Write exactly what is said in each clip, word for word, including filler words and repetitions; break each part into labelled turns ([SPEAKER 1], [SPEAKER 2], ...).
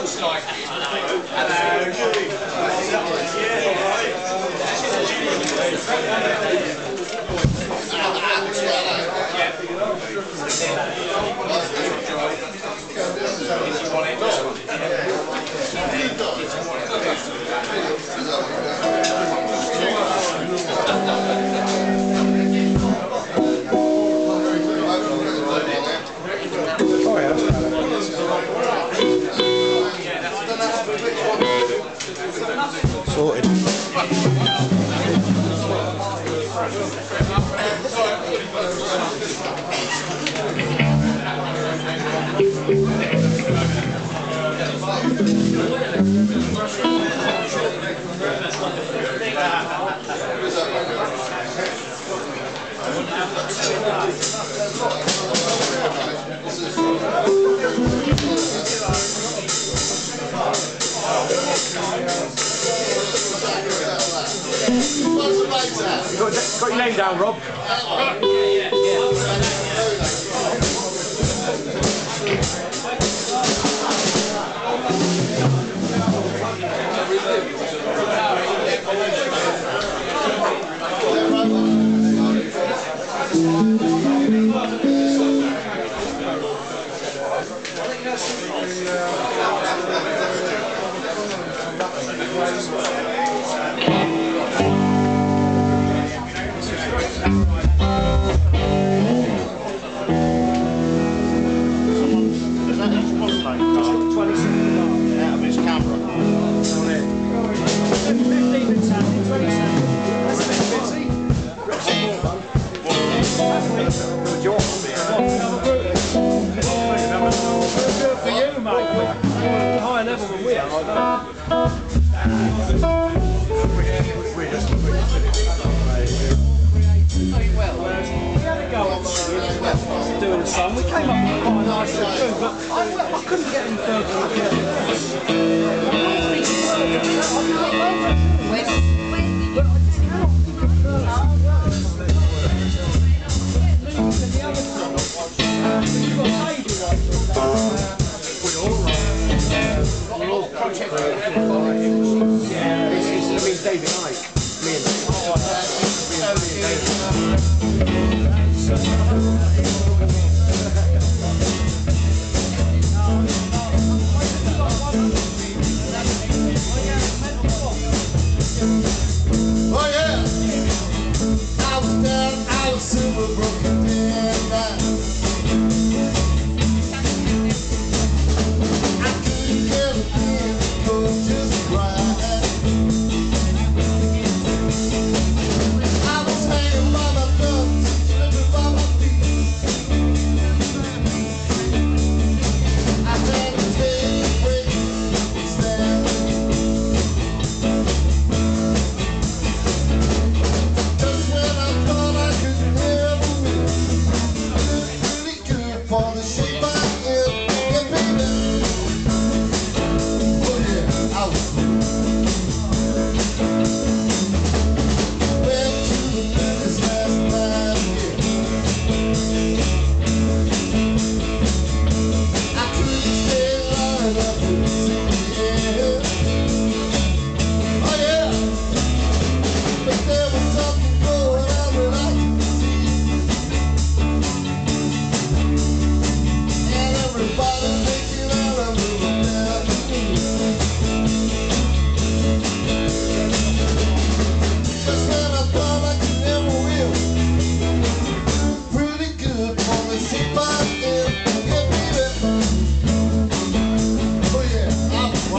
[SPEAKER 1] looks like it.
[SPEAKER 2] Sorted.
[SPEAKER 3] Got, got your name down, Rob? Yeah, yeah, doing the sun. We came up with quite a nice little tune, but I, I couldn't get any further. We're all project. Yeah, this is David Icke. Me and
[SPEAKER 4] oh yeah, I was down, I was super broken down. I couldn't get a thing, I was just crying. I was hanging by my thumbs, slipping by my feet. I had to take a break, stand. Just when I thought I could never win, looked really good for the shape I am. Yeah, baby. Oh yeah, I was good. Went to the movies last night, yeah. I couldn't stay long enough to see it. Oh yeah, but there was something going on that I could see, and everybody making out a little bad to me. Just when I thought I could never win, pretty good for the shape I am. Yeah, baby. Oh yeah, I was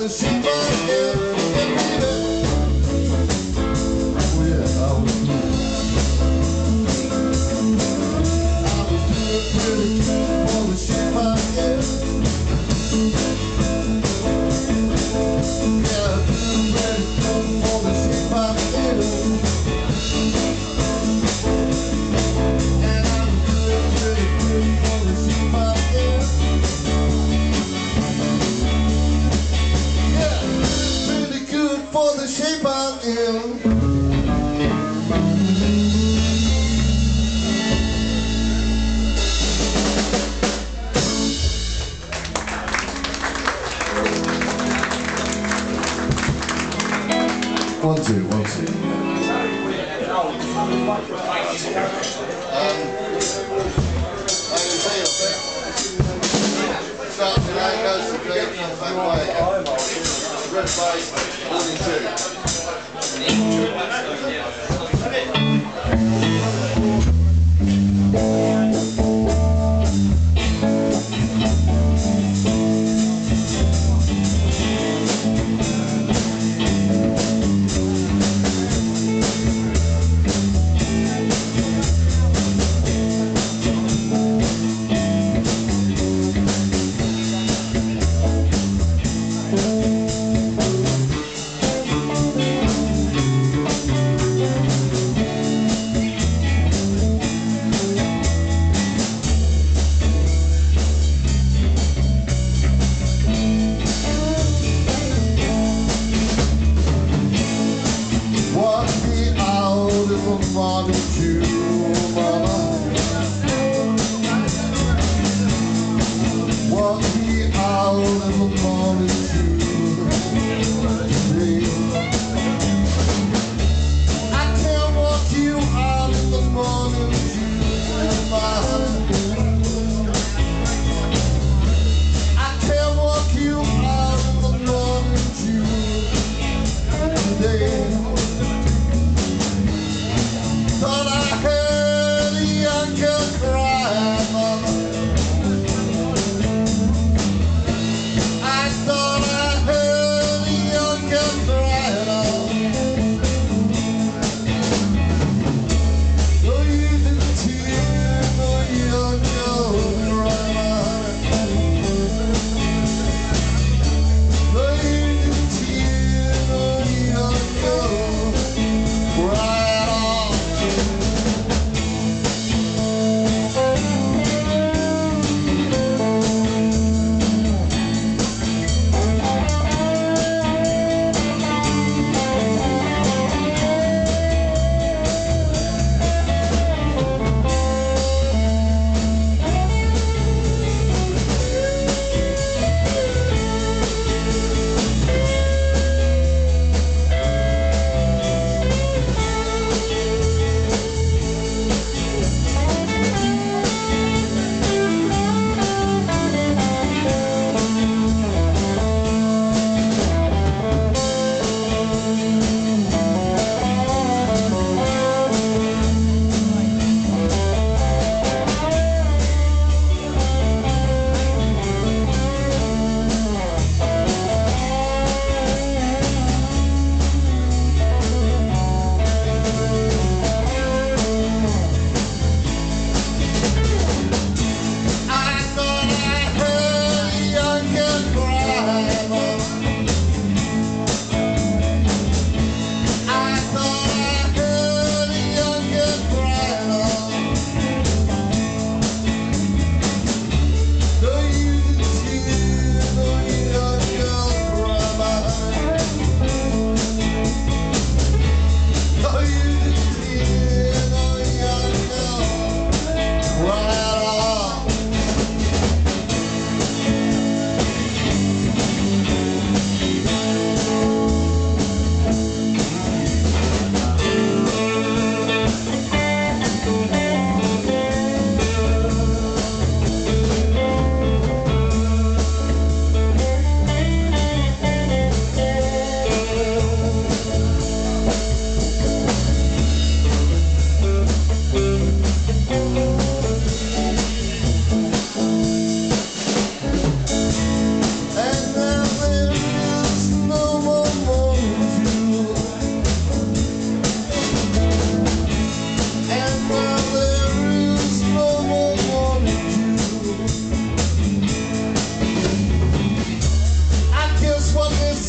[SPEAKER 4] shape I am. Yeah, baby. Oh yeah, I was good. I was doing pretty good for the shape I am. Yeah, I was doing pretty good for the shape I am. And I was doing pretty good for the shape I am. Yeah, pretty good for the shape I am. One, two, one, two. Um, I can tell you, starts in A, goes to B, comes back away. Red bass, one in two.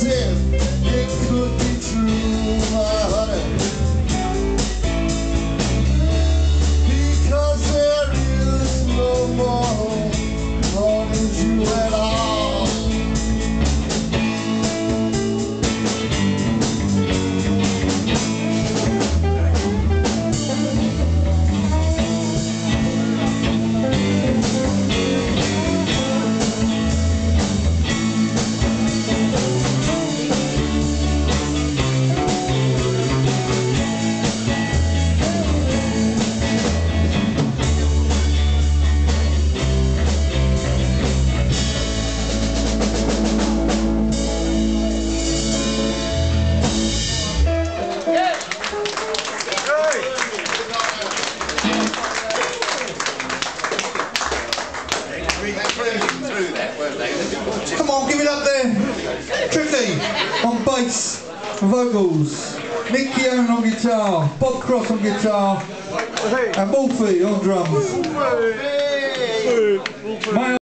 [SPEAKER 4] said it could be true, my honey, because there is no more honey you at all.
[SPEAKER 1] Come on, give it up there. Tricky on bass, vocals, Nick Keown on guitar, Bob Cross on guitar, and Wolfie on drums.